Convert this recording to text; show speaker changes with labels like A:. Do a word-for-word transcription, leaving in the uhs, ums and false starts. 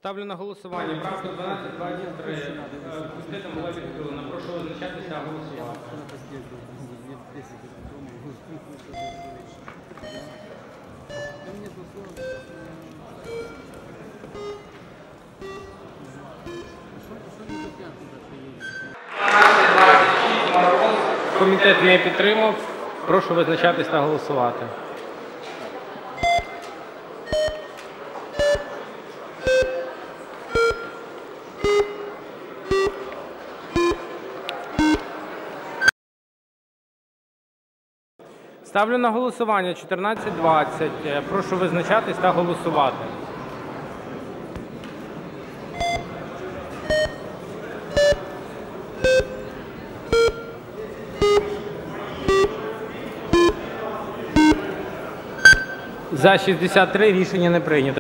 A: Ставлю на голосування правку дванадцять двадцять три. Комітетом була відхилена. Прошу визначатися та голосувати. Комітет не підтримав. Прошу визначатись та голосувати. Ставлю на голосування чотирнадцять двадцять. Прошу визначатись та голосувати. За шістдесят три рішення не прийнято.